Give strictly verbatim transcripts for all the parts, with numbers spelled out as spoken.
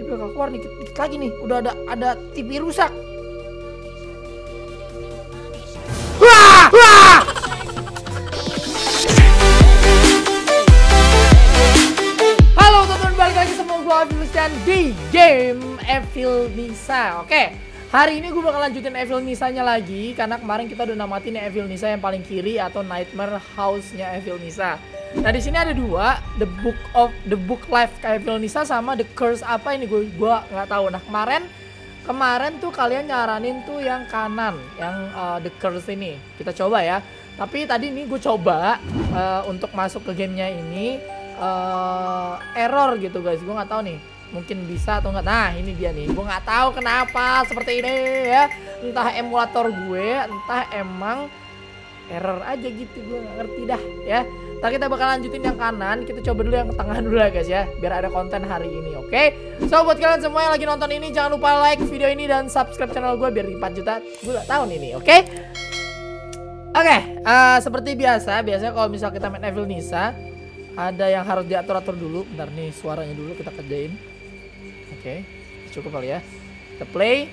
Tapi bakal keluar dikit, dikit lagi nih. Udah ada ada T V rusak. Wah! Wah! Halo teman-teman, balik lagi sama gue Evil dan di game Evil Nisa. Oke, hari ini gue bakal lanjutin Evil Nisa-nya lagi karena kemarin kita udah namatin Evil Nisa yang paling kiri atau Nightmare House-nya Evil Nisa. Nah di sini ada dua, The Book of The Book Life Evil Nisa sama The Curse apa ini gue gua nggak tahu. Nah kemarin kemarin tuh kalian nyaranin tuh yang kanan, yang uh, The Curse ini. Kita coba ya. Tapi tadi nih gue coba uh, untuk masuk ke gamenya ini uh, error gitu guys. Gue nggak tahu nih, mungkin bisa atau nggak. Nah ini dia nih, gue nggak tahu kenapa seperti ini ya. Entah emulator gue, entah emang error aja gitu, gue nggak ngerti dah ya. Ntar kita bakal lanjutin yang kanan, kita coba dulu yang ke tengah dulu ya guys ya, biar ada konten hari ini, oke? Okay? So buat kalian semua yang lagi nonton ini, jangan lupa like video ini dan subscribe channel gue biar di empat juta gue gak tahun ini, oke? Okay? Oke, okay, uh, seperti biasa, biasanya kalau misal kita main Evil Nisa, ada yang harus diatur-atur dulu. Bentar nih, suaranya dulu kita kerjain. Oke, okay, cukup kali ya. Kita play.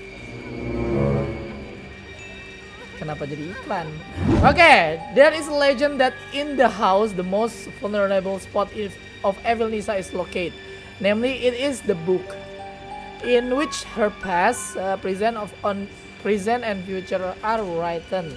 Kenapa jadi iklan? Oke, okay, there is a legend that in the house the most vulnerable spot of Evil Nisa is located. Namely, it is the book in which her past, uh, present of on present and future are written.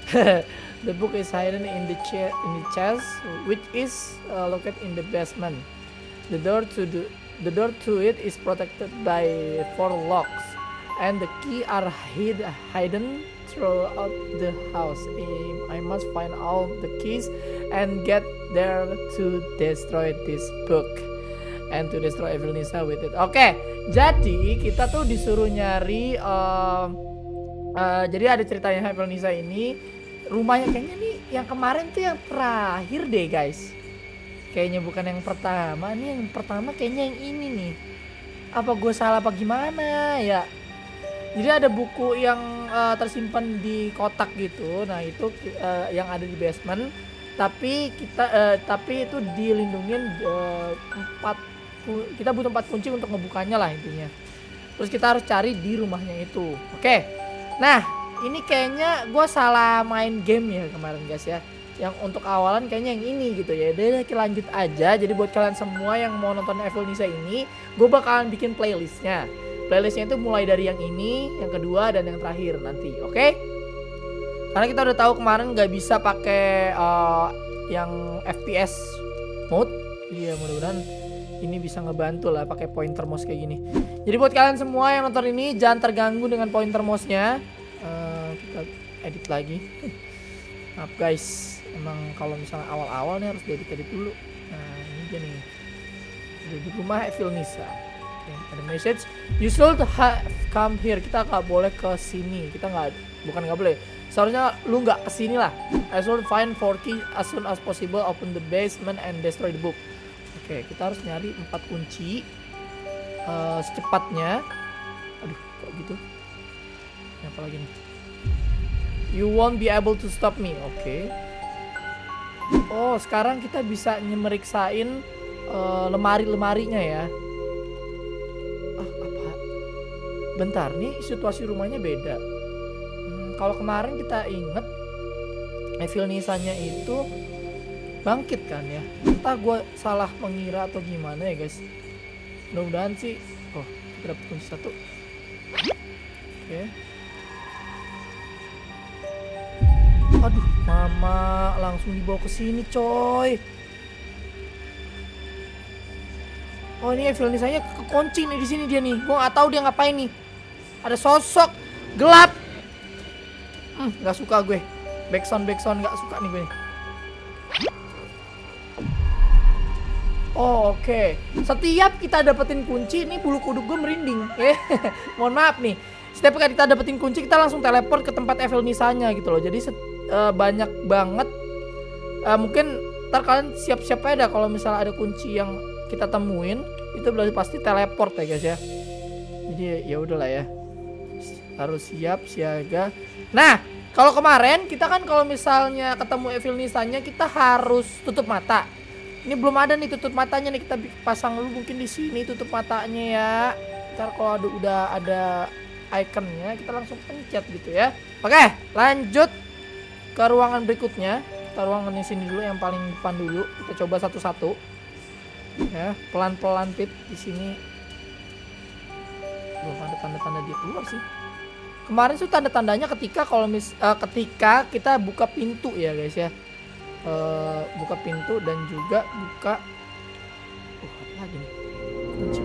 The book is hidden in the chair in the chest, which is uh, located in the basement. The door to the the door to it is protected by four locks, and the key are hid hidden throughout the house. I must find all the keys and get there to destroy this book and to destroy Evil Nisa with it. Oke, okay, jadi kita tuh disuruh nyari. Uh, uh, jadi ada ceritanya Evil Nisa ini. Rumahnya kayaknya nih yang kemarin tuh yang terakhir deh guys. Kayaknya bukan yang pertama nih, yang pertama kayaknya yang ini nih. Apa gue salah apa gimana ya? Jadi ada buku yang uh, tersimpan di kotak gitu. Nah itu uh, yang ada di basement. Tapi kita uh, tapi itu dilindungin uh, empat. Kita butuh empat kunci untuk ngebukanya lah intinya. Terus kita harus cari di rumahnya itu. Oke. Nah ini kayaknya gue salah main game ya kemarin guys ya. Yang untuk awalan kayaknya yang ini gitu ya. Udah kita lanjut aja. Jadi buat kalian semua yang mau nonton Evil Nisa ini, gue bakalan bikin playlistnya. Playlistnya itu mulai dari yang ini, yang kedua, dan yang terakhir nanti, oke? Okay? Karena kita udah tahu kemarin nggak bisa pakai uh, yang F P S mode. Iya, mudah-mudahan ini bisa ngebantu lah pakai pointer mouse kayak gini. Jadi buat kalian semua yang nonton ini jangan terganggu dengan pointer mouse-nya. Uh, kita edit lagi. Maaf guys, emang kalau misalnya awal-awal nih harus diedit-edit dulu. Nah ini dia nih, di rumah Evil Nisa. Okay, ada message, you should have come here. Kita nggak boleh ke sini. Kita nggak, bukan nggak boleh. Seharusnya lu nggak kesini lah. I should find four key as soon as possible. Open the basement and destroy the book. Oke, okay, kita harus nyari empat kunci uh, secepatnya. Aduh, kok gitu? Apa lagi nih? You won't be able to stop me. Oke. Okay. Oh, sekarang kita bisa nyemeriksain uh, lemari-lemarinya ya. Ah, apa? Bentar nih, situasi rumahnya beda. Hmm, kalau kemarin kita inget Evil Nisa-nya itu bangkit kan ya. Entah gue salah mengira atau gimana ya guys. Mudah-mudahan sih. Oh, kita dapat kunci satu. Oke. Okay. Aduh, mama langsung dibawa ke sini, coy. Oh, ini Evil Nisa-nya kekunci nih di sini dia nih. Gua nggak tahu dia ngapain nih. Ada sosok gelap. Hmm, nggak suka gue. Backsound backsound nggak suka nih gue. Oh, oke. Okay. Setiap kita dapetin kunci, ini bulu kuduk gue merinding. Eh, mohon maaf nih. Setiap kali kita dapetin kunci, kita langsung teleport ke tempat Evil Nisa-nya gitu loh. Jadi uh, banyak banget. Uh, mungkin ntar kalian siap-siap aja kalau misalnya ada kunci yang kita temuin, itu berarti pasti teleport ya guys ya. Jadi ya udahlah ya. Harus siap siaga. Nah, kalau kemarin kita kan kalau misalnya ketemu Evil Nisa-nya kita harus tutup mata. Ini belum ada nih tutup matanya nih, kita pasang dulu mungkin di sini tutup matanya ya. Ntar kalau ada, udah ada ikonnya kita langsung pencet gitu ya. Oke, lanjut ke ruangan berikutnya. Kita ruangan di sini dulu yang paling depan dulu. Kita coba satu-satu. Ya, pelan-pelan Pit di sini. Belum ada tanda-tanda dia keluar sih. Kemarin tuh tanda-tandanya ketika kalau mis uh, ketika kita buka pintu ya guys ya. Uh, buka pintu dan juga buka uh, apa lagi nih? Kunci.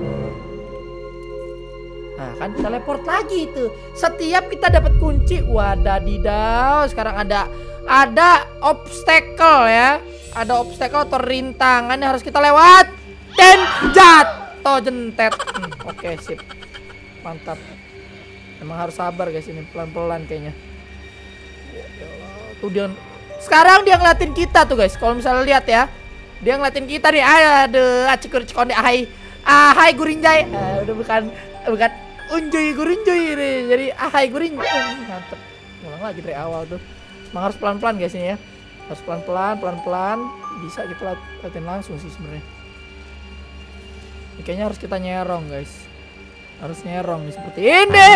Nah kan teleport lagi itu. Setiap kita dapat kunci, wadadidaw, sekarang ada ada obstacle ya. Ada obstacle atau rintangan yang harus kita lewat. Dan jatuh jentet. Hmm, Oke okay, sip. Mantap. Emang harus sabar guys, ini pelan-pelan kayaknya. Tuh dia. Sekarang dia ngeliatin kita tuh guys. Kalau misalnya lihat ya, dia ngeliatin kita nih. Aduh, acikur cikonde ahai. Ahai gurinjay. Ah, udah bukan bukan unjuy gurinjuy nih. Jadi ahai gurinjuy. Mantep. Ulang lagi dari awal tuh. Emang harus pelan-pelan guys ini ya. Harus pelan-pelan, pelan-pelan. Bisa kita latihan langsung sih sebenarnya. Kayaknya harus kita nyerong guys. Harus nyerong nih seperti ini.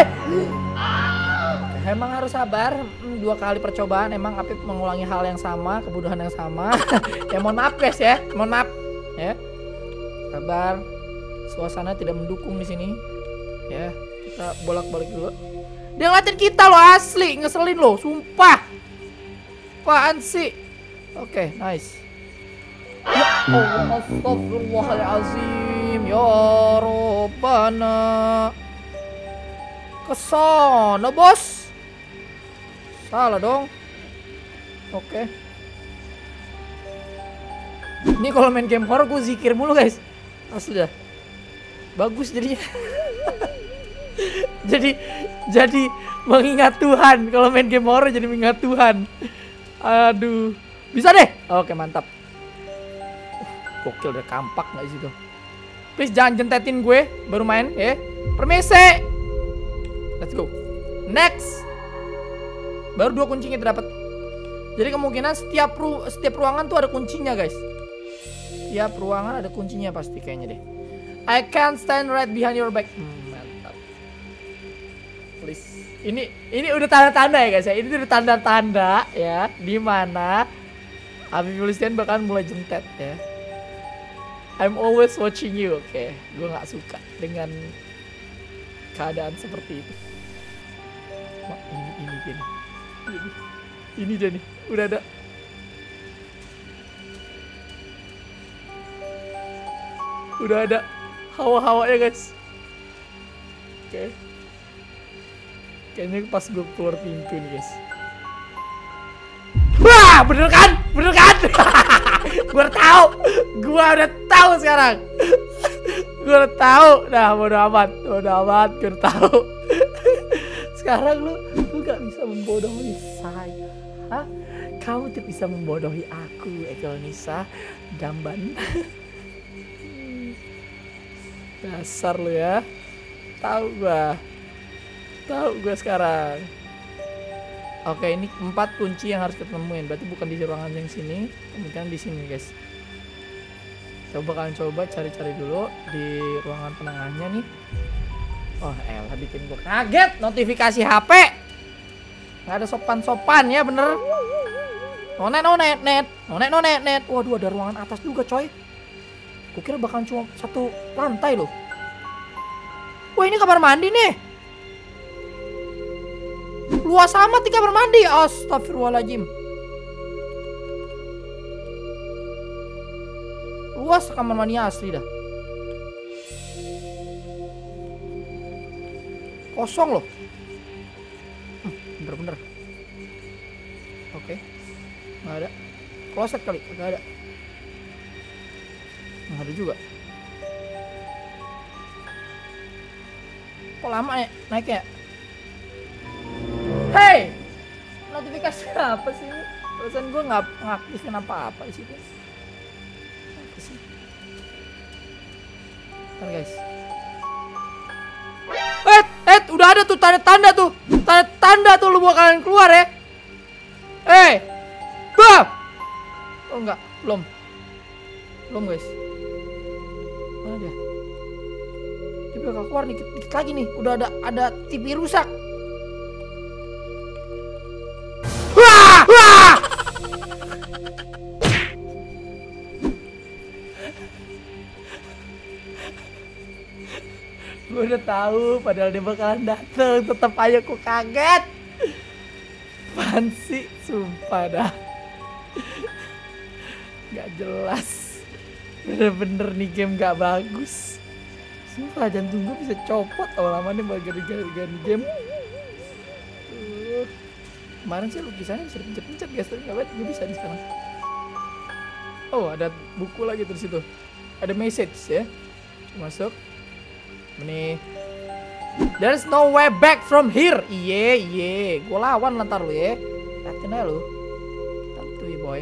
Emang harus sabar. Dua kali percobaan emang Apip mengulangi hal yang sama, kebodohan yang sama. Ya mohon maaf guys ya. Mohon maaf ya. Sabar. Suasana tidak mendukung di sini. Ya, kita bolak-balik dulu. Dia ngeliatin kita loh, asli ngeselin loh, sumpah. Apaan sih? Oke, okay, nice. Ya Allah, astagfirullahaladzim. Ya Rabbana. Kesana bos. Salah dong. Oke. Okay. Ini kalau main game horror gue zikir mulu guys. Ah sudah. Bagus jadinya. jadi jadi mengingat Tuhan. Kalau main game horror jadi mengingat Tuhan. Aduh. Bisa deh. Oke mantap. Gokil, udah kampak gak sih tuh. Please jangan jentetin gue baru main ya. Permisi. Let's go. Next. Baru dua kuncinya kita dapat. Jadi kemungkinan setiap ru setiap ruangan tuh ada kuncinya guys. Setiap ruangan ada kuncinya pasti kayaknya deh. I can't stand right behind your back. Hmm, mantap. Please. Ini ini udah tanda-tanda ya guys ya. Ini udah tanda-tanda ya di mana Apip Yulistian bahkan mulai jentet ya. I'm always watching you. Oke, okay. Gue nggak suka dengan keadaan seperti itu. Wah, ini ini dia nih. Ini, ini dia nih. Udah ada. Udah ada hawa-hawanya guys. Oke. Okay. Kayaknya pas gue keluar pintu nih guys. Wah, bener kan? Bener kan? Gue udah tahu. Gue udah tahu sekarang. Gue udah tahu. Nah, bodo amat. Bodo amat. Gue udah tahu. Sekarang lu, lu gak bisa membodohi saya. Hah? Kamu tidak bisa membodohi aku, Ekel Nisa. Jamban. Dasar lu ya. Tahu gue. Tahu gue sekarang. Oke, ini empat kunci yang harus kita temuin. Berarti bukan di ruangan yang sini, kemungkinan di sini, guys. Coba kalian coba cari-cari dulu di ruangan penengahnya nih. Oh, elah bikin gue kaget. Notifikasi H P. Nggak ada sopan-sopan ya, bener. Nonet, nonet, net. Nonet, nonet, net. Waduh, ada ruangan atas juga, coy. Gue kira bakal cuma satu lantai loh. Wah, ini kamar mandi nih. Luas amat di kamar mandi. Astagfirullahaladzim. Luas kamar mandi asli dah. Kosong loh. Bener-bener. Oke. Nggak ada. Kloset kali. Nggak ada. Nggak ada juga. Kok lama ya naiknya? Hey, notifikasi apa sih? Perasaan gue nggak ngaktifin apa-apa di situ. Apa sih? Bentar guys. Eh, eh, udah ada tuh tanda-tanda tuh, tanda-tanda tuh lu bakalan keluar ya. Eh, bam. Oh enggak, belum. Belum guys. Mana dia? Dia bakal keluar dikit, dikit lagi nih. Udah ada ada T V rusak. Wah! Wah! Gue udah tahu padahal dia bakalan dateng. Tetep aja aku kaget. Apaan sih? Sumpah dah. Gak jelas. Bener-bener nih game gak bagus. Sumpah jantung gue bisa copot lama-lama nih gara-gara game. Uh, kemarin sih lukisannya bisa dipencet-pencet guys, tapi gak banget gue bisa nih sekarang. Oh ada buku lagi terus itu. Ada message ya. Masuk. Nih. There's no way back from here. Iye iye. Gue lawan lantar lu ya. Liatin aja lu. Santuy boy.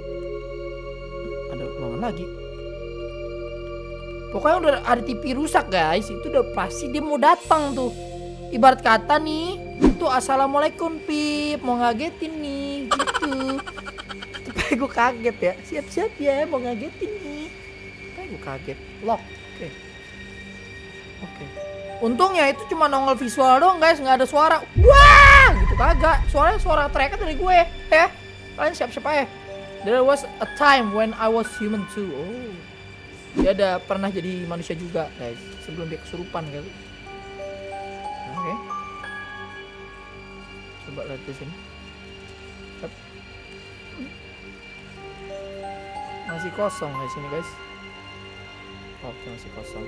Ada ruangan lagi. Pokoknya udah ada T V rusak guys. Itu udah pasti dia mau datang tuh. Ibarat kata nih. Itu assalamualaikum Pip. Mau ngagetin nih. Gitu. Tapi gue kaget ya. Siap-siap ya mau ngagetin nih. Tapi gue kaget. Lock. Oke. Okay. Oke. Okay. Untungnya itu cuma nongol visual doang guys, nggak ada suara. Wah, gitu kagak. Suaranya suara teriaknya dari gue, ya. Kalian siap-siap aja. There was a time when I was human too. Oh. Dia ada pernah jadi manusia juga, guys. Sebelum dia kesurupan kali. Oke. Okay. Coba lihat di sini. Yep. Masih kosong di sini, guys. Oke, masih kosong.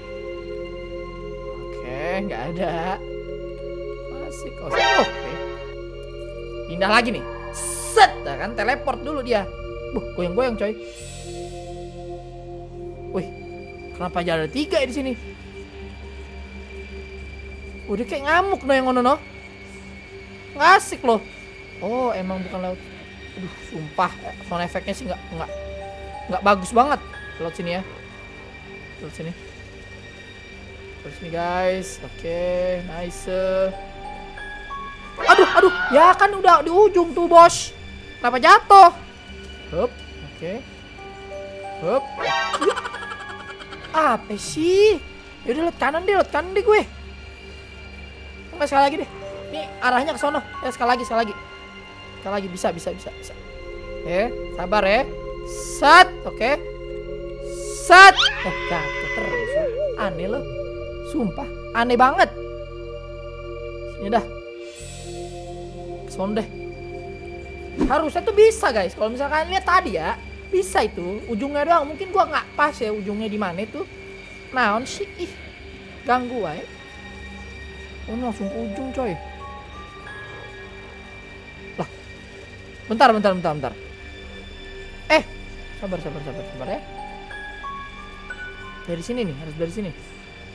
Oke, nggak ada. Masih kosong. Oh, oke. Okay. Pindah lagi nih. Set, nah kan teleport dulu dia. Buh, goyang-goyang coy. Wih, kenapa jadi ada tiga ya di sini? Udah kayak ngamuk no yang ngono no. Nggak asik loh. Oh, emang bukan laut. Aduh, sumpah. Sound efeknya sih nggak nggak nggak bagus banget. Laut sini ya. Laut sini. Terus nih guys, oke, okay, nice. Aduh, aduh, ya kan udah di ujung tuh bos. Kenapa jatuh? Hup, oke, okay. Hup. Apa sih? Yaudah liat kanan deh, liat kanan deh gue. Enggak sekali lagi deh. Ini arahnya ke sono. Ya sekali lagi, sekali lagi. Sekali lagi bisa, bisa, bisa, bisa. Eh, sabar ya. Set, oke. Okay. Set. Eh, jatuh terus. Aneh loh. Sumpah, aneh banget. Sini dah. Keson deh. Harusnya tuh bisa guys. Kalau misalkan lihat tadi ya, bisa itu. Ujungnya doang. Mungkin gua nggak pas ya ujungnya di mana itu. Naon sih? Ih, ganggu aja. Oh, langsung ke ujung coy. Lah. Bentar, bentar, bentar, bentar. Eh, sabar, sabar, sabar, sabar ya. Dari sini nih, harus dari sini.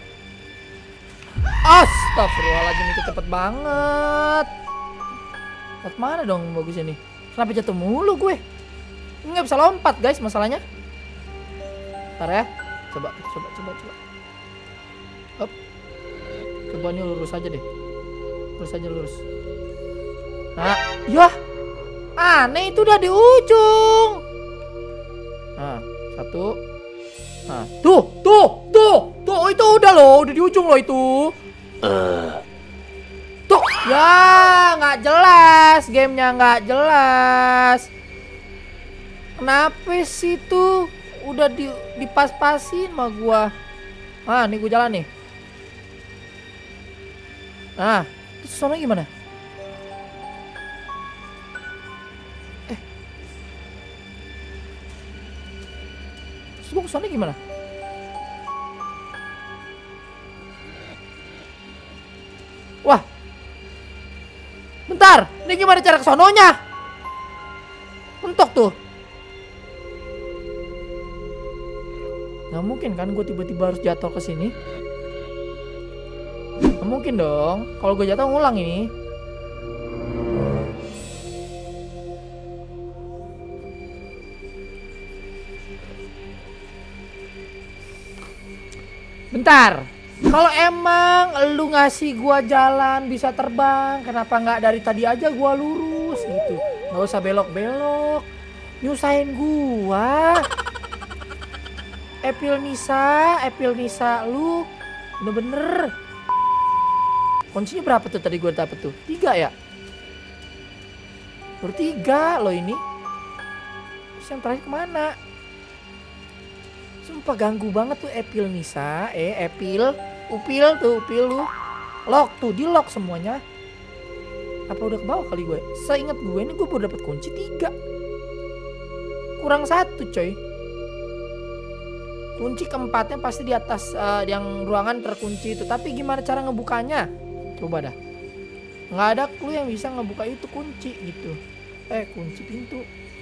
Astagfirullahaladzim, itu cepet banget. Lompat mana dong bagus ini? Kenapa jatuh mulu gue? Nggak bisa lompat guys masalahnya. Ntar ya. Coba, coba, coba, coba. Hop. Coba nih lurus aja deh. Lurus aja lurus. Nah, yah. Aneh itu udah di ujung. Nah, satu. Nah, tuh, tuh, tuh, tuh, itu udah loh, udah di ujung loh itu. Uh. Tuh, ya nggak jelas, gamenya nggak jelas. Kenapa sih tuh? Udah di dipas-pasin sama gua. Ah, nih gua jalan nih. Nah, terus soalnya gimana? Eh, terus gua kesana gimana? Wah, bentar, ini gimana cara kesononya? Mentok tuh. Nggak mungkin kan gue tiba-tiba harus jatuh ke sini? Nggak mungkin dong. Kalau gue jatuh ngulang ini. Bentar. Kalau emang lu ngasih gua jalan bisa terbang, kenapa nggak dari tadi aja gua lurus gitu? Nggak usah belok-belok, nyusahin gua. Epil Nisa, Epil Nisa, lu bener-bener. Kuncinya berapa tuh tadi gue dapet tuh? Tiga ya? Baru tiga loh ini. Terus yang terakhir kemana? Sumpah ganggu banget tuh Epil Nisa. Eh, Epil, Upil tuh, Upil lu. Lock tuh, di lock semuanya. Apa udah ke bawah kali gue? Seingat gue ini gue baru dapet kunci tiga. Kurang satu coy. Kunci keempatnya pasti di atas uh, yang ruangan terkunci itu. Tapi gimana cara ngebukanya? Coba dah. Nggak ada clue yang bisa ngebuka itu kunci gitu. Eh, kunci pintu.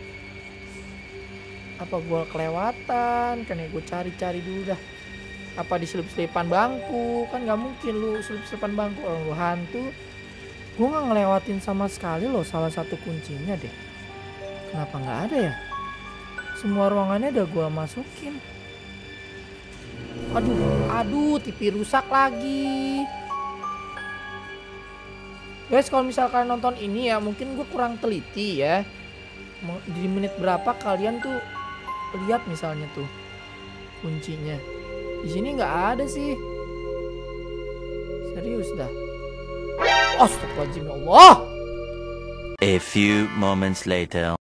Apa gue kelewatan? Kan ya gue cari-cari dulu dah. Apa diselip-selipan bangku? Kan nggak mungkin lu selip-selipan bangku orang lu hantu. Gue nggak ngelewatin sama sekali loh salah satu kuncinya deh. Kenapa nggak ada ya? Semua ruangannya udah gue masukin. Aduh, aduh, T V rusak lagi. Guys, kalau misalkan nonton ini ya, mungkin gue kurang teliti ya. Di menit berapa kalian tuh lihat misalnya tuh kuncinya. Di sini nggak ada sih. Serius dah. Astagfirullahaladzim, ya Allah. A few moments later.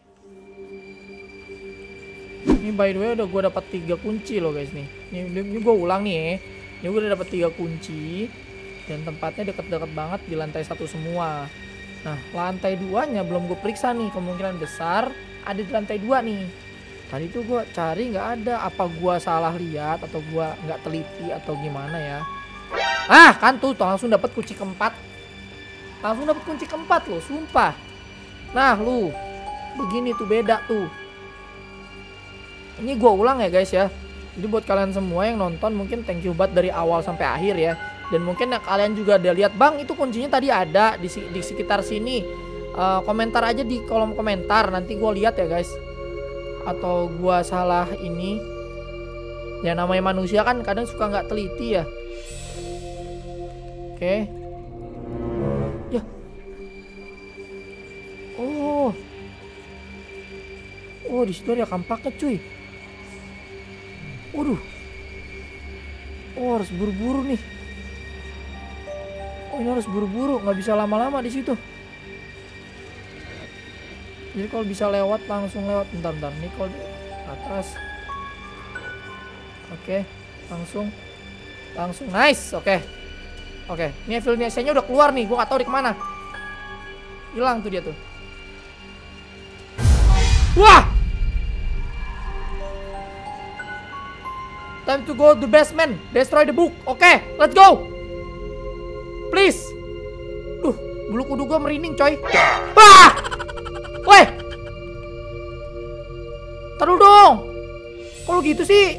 Ini by the way udah gue dapat tiga kunci loh guys nih. Ini, ini gue ulang nih ya. Ini gue udah dapat tiga kunci dan tempatnya deket-deket banget di lantai satu semua. Nah, lantai duanya belum gue periksa nih, kemungkinan besar ada di lantai dua nih. Tadi tuh gue cari nggak ada. Apa gue salah lihat atau gue nggak teliti atau gimana ya? Ah, kan tuh, tuh langsung dapat kunci keempat. Langsung dapat kunci keempat loh, sumpah. Nah, lu begini tuh beda tuh. Ini gue ulang ya guys ya. Jadi buat kalian semua yang nonton mungkin thank you banget dari awal sampai akhir ya. Dan mungkin yang kalian juga udah lihat, bang itu kuncinya tadi ada di, di sekitar sini. Uh, komentar aja di kolom komentar, nanti gue lihat ya guys. Atau gue salah ini. Ya namanya manusia kan kadang suka nggak teliti ya. Oke. Okay. Ya. Oh. Oh, di situ ada kampaknya cuy. Waduh. Oh, harus buru-buru nih. Oh, ini harus buru-buru, nggak bisa lama-lama di situ. Jadi kalau bisa lewat langsung lewat. Bentar-bentar nih kalau di atas. Oke, langsung. Langsung nice. Oke. Oke, ini Vilniasnya udah keluar nih. Gua nggak tahu di kemana. Hilang tuh dia tuh. Wah! Time to go to the basement. Destroy the book. Oke, okay, let's go. Please. Duh, bulu kudu gue merinding coy. Wah! Woi. Taruh dong. Kalau gitu sih.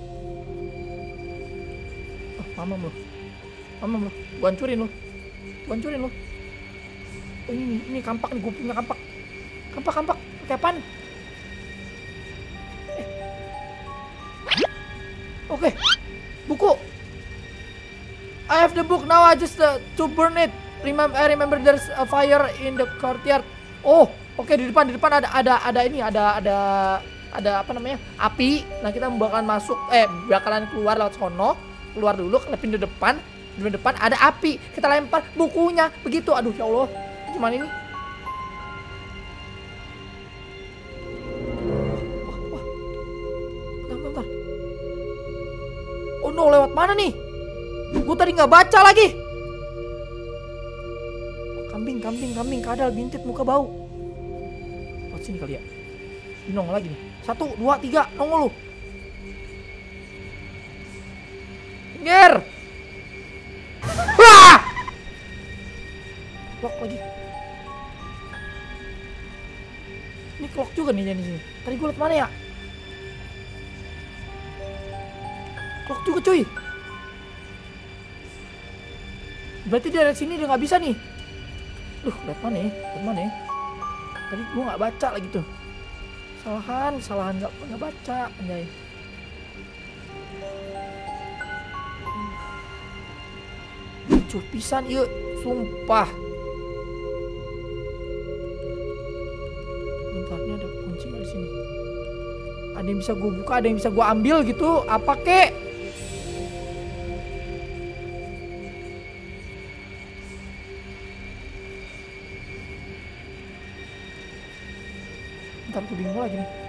Oh, mamam lo. Mamam lo. Gue hancurin lo. Gue hancurin lo. Oh, ini, ini kampak nih. Gue punya kampak. Kampak, kampak. Kayak apaan? Oke, okay. Buku. I have the book now. I just uh, to burn it. Remember, I remember there's a fire in the courtyard. Oh, oke okay, di depan di depan ada ada ada ini ada ada ada apa namanya api. Nah kita bakalan masuk eh bakalan keluar lewat sono. Keluar dulu ke pintu depan. Di depan ada api. Kita lempar bukunya begitu. Aduh ya Allah, gimana ini? Oh no, lewat mana nih? Gue tadi nggak baca lagi. Kambing, kambing, kambing, kadal, bintit, muka bau. Lewat sini kali ya. Ini nongol lagi nih. Satu, dua, tiga, nongol lu. Pinggir. Wah! Lock lagi. Ini clock juga nih jadi sini. Tadi gue liat mana ya? Lock juga cuy. Berarti dia dari sini dia nggak bisa nih. Duh, lihat mana ya? Lihat mana ya? Tadi gua nggak baca lagi tuh. Kesalahan, kesalahan nggak nggak baca, anjay. Lucu pisan yuk, sumpah. Bentar, ini ada kunci nggak di sini? Ada yang bisa gue buka, ada yang bisa gue ambil gitu. Apa kek? Ntar gue bingung lagi nih.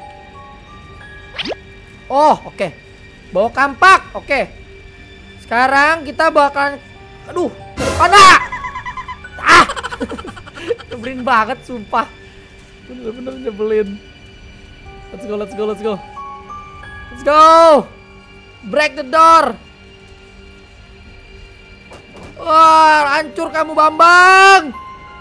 Oh, oke. Okay. Bawa kampak. Oke. Okay. Sekarang kita bakalan, aduh, ada. Ah. Nyebelin banget sumpah. Bener-bener nyebelin. Let's go, let's go, let's go. Let's go. Break the door. Wah, hancur kamu Bambang.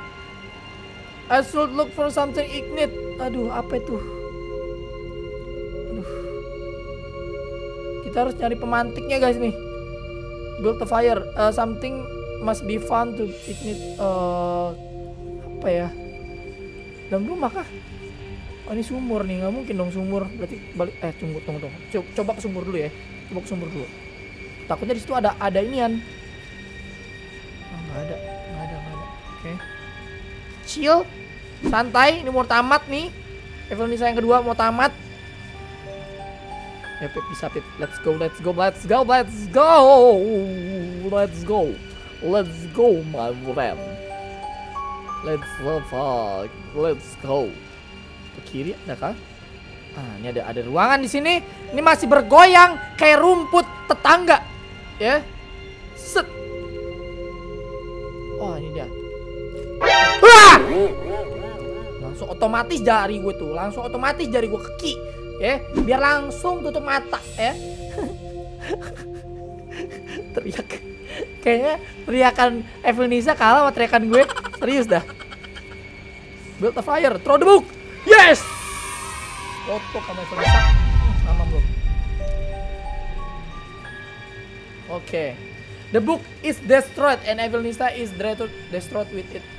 I should look for something ignite. Aduh, apa itu? Aduh. Kita harus nyari pemantiknya guys nih. Build a fire. Uh, something must be found to ignite. Uh, apa ya? Dalam rumah kah? Oh ini sumur nih, nggak mungkin dong sumur. Berarti balik. Eh tunggu, tunggu, tunggu. Coba, coba ke sumur dulu ya. Coba ke sumur dulu. Takutnya di situ ada ada inian. Oh, nggak ada, nggak ada, nggak ada. Oke. Okay. Chill, santai. Ini mau tamat nih. Evelynisa yang kedua mau tamat. Ya Pip, bisa Pip. Let's go, let's go, let's go, let's go, let's go, let's go, my friend. Let's go, fuck, let's go. Ke kiri ada kah? Ah, ini ada ada ruangan di sini. Ini masih bergoyang kayak rumput tetangga, ya. Set. Oh ini dia. Wah! Langsung otomatis jari gue tuh, langsung otomatis jari gue keki. Ya, biar langsung tutup mata ya. Teriak. Kayaknya teriakan Evelynisa kalah sama teriakan gue. Serius dah. Build a fire, throw the book. Yes. Foto sama Evelynisa. Sama belum? Oke. Okay. The book is destroyed and Evelynisa is destroyed with it.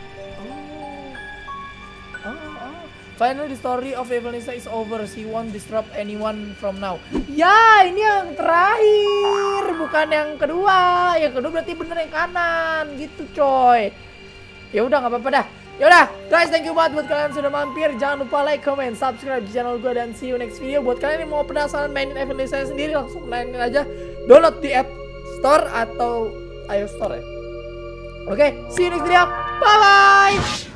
Oh. Oh, oh. Finally the story of Evelynisa is over. She won't disturb anyone from now. Ya, ini yang terakhir, bukan yang kedua. Yang kedua berarti bener yang kanan, gitu coy. Ya udah nggak apa-apa dah. Ya udah, guys, thank you banget buat kalian yang sudah mampir. Jangan lupa like, comment, subscribe di channel gue dan see you next video. Buat kalian yang mau penasaran mainin Evelynisa sendiri, langsung mainin aja. Download di App Store atau iOS Store ya. Oke, okay, see you next video. Bye bye.